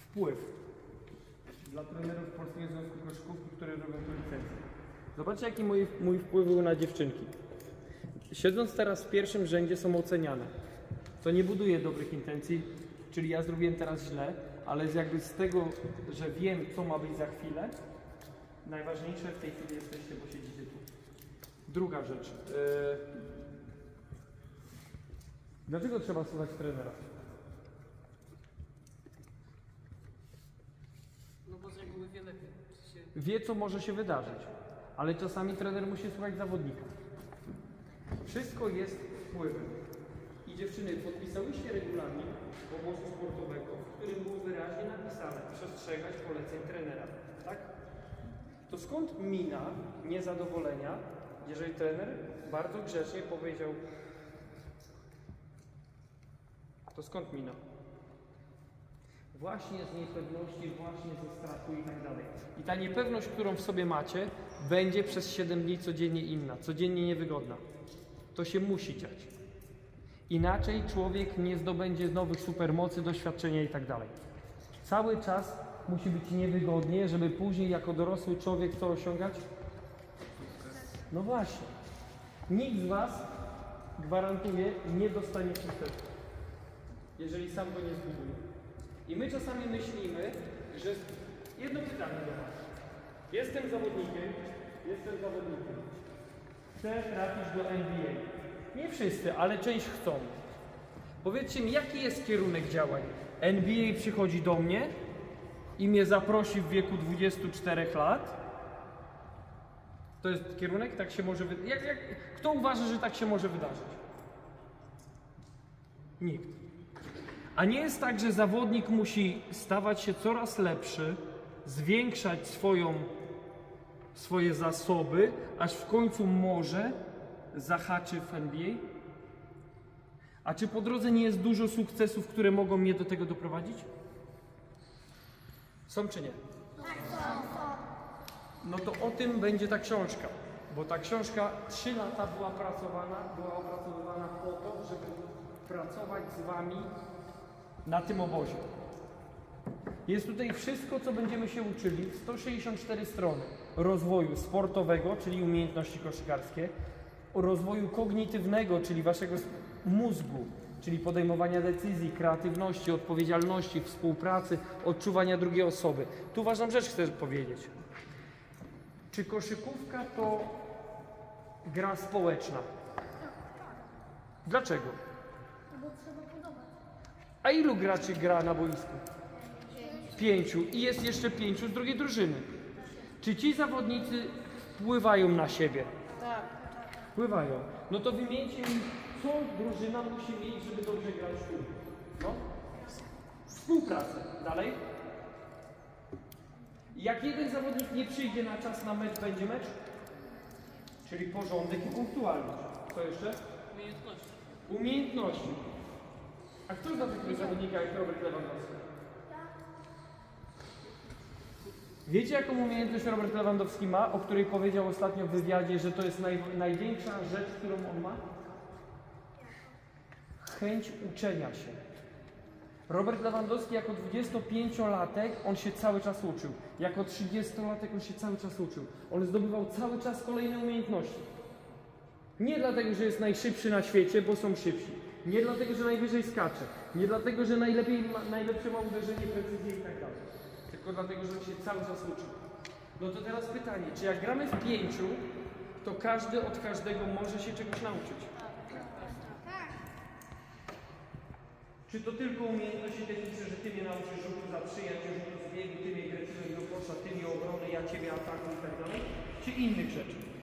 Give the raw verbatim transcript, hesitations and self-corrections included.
Wpływ dla trenerów Polskiego Związku Koszykówki, które robią tu licencję. Zobaczcie, jaki mój, mój wpływ był na dziewczynki. Siedząc teraz w pierwszym rzędzie są oceniane. To nie buduje dobrych intencji, czyli ja zrobiłem teraz źle, ale z jakby z tego, że wiem, co ma być za chwilę, najważniejsze w tej chwili jesteście, bo siedzicie tu. Druga rzecz. Yy... Dlaczego trzeba słuchać trenera? No bo z reguły wie lepiej. Się... Wie, co może się wydarzyć, ale czasami trener musi słuchać zawodnika. Wszystko jest wpływem. I dziewczyny, podpisałyście regulamin obozu sportowego, w którym było wyraźnie napisane przestrzegać poleceń trenera, tak? To skąd mina niezadowolenia, jeżeli trener bardzo grzecznie powiedział, to skąd mina? Właśnie z niepewności, właśnie ze strachu i tak dalej. I ta niepewność, którą w sobie macie, będzie przez siedem dni codziennie inna, codziennie niewygodna. To się musi dziać. Inaczej człowiek nie zdobędzie nowych supermocy, doświadczenia i tak dalej. Cały czas musi być niewygodnie, żeby później jako dorosły człowiek co osiągać? No właśnie. Nikt z Was, gwarantuję, nie dostanie sukcesu, jeżeli sam go nie zbuduje. I my czasami myślimy, że... Jedno pytanie do Was. Jestem zawodnikiem, jestem zawodnikiem. Chcę trafić do N B A. Nie wszyscy, ale część chcą. Powiedzcie mi, jaki jest kierunek działań? N B A przychodzi do mnie i mnie zaprosi w wieku dwudziestu czterech lat. To jest kierunek? Tak się może wydarzyć? Jak, jak, kto uważa, że tak się może wydarzyć? Nikt. A nie jest tak, że zawodnik musi stawać się coraz lepszy, zwiększać swoją, swoje zasoby, aż w końcu może zahaczy w N B A? A czy po drodze nie jest dużo sukcesów, które mogą mnie do tego doprowadzić? Są czy nie? No to o tym będzie ta książka, bo ta książka trzy lata była pracowana, była opracowywana po to, żeby pracować z Wami na tym obozie. Jest tutaj wszystko, co będziemy się uczyli, sto sześćdziesiąt cztery strony rozwoju sportowego, czyli umiejętności koszykarskie, o rozwoju kognitywnego, czyli Waszego mózgu, czyli podejmowania decyzji, kreatywności, odpowiedzialności, współpracy, odczuwania drugiej osoby. Tu ważną rzecz chcę powiedzieć. Czy koszykówka to gra społeczna? Dlaczego? Bo trzeba podobać. A ilu graczy gra na boisku? Pięciu. I jest jeszcze pięciu z drugiej drużyny. Czy ci zawodnicy wpływają na siebie? Tak. Wpływają. No to wymieńcie mi, co drużyna musi mieć, żeby dobrze grać w piłkę. No? Współpracę. Dalej? Jak jeden zawodnik nie przyjdzie na czas na mecz, będzie mecz? Czyli porządek i punktualność. Co jeszcze? Umiejętności. Umiejętności. A kto zna takiego zawodnika jak Robert Lewandowski? Wiecie, jaką umiejętność Robert Lewandowski ma, o której powiedział ostatnio w wywiadzie, że to jest naj, największa rzecz, którą on ma? Chęć uczenia się. Robert Lewandowski jako dwudziestopięciolatek, on się cały czas uczył. Jako trzydziestolatek on się cały czas uczył. On zdobywał cały czas kolejne umiejętności. Nie dlatego, że jest najszybszy na świecie, bo są szybsi. Nie dlatego, że najwyżej skacze. Nie dlatego, że najlepiej ma, najlepsze ma uderzenie, precyzję i tak dalej. Tylko dlatego, że on się cały czas uczy. No to teraz pytanie, czy jak gramy w pięciu, to każdy od każdego może się czegoś nauczyć? Czy to tylko umiejętności techniczne, że Ty mnie nauczysz rzutu za przyjaciół, rzutu z biegu, Ty mnie greciłeś do kosza, Ty mnie obrony, ja Ciebie atakuję i tak dalej? Czy innych rzeczy?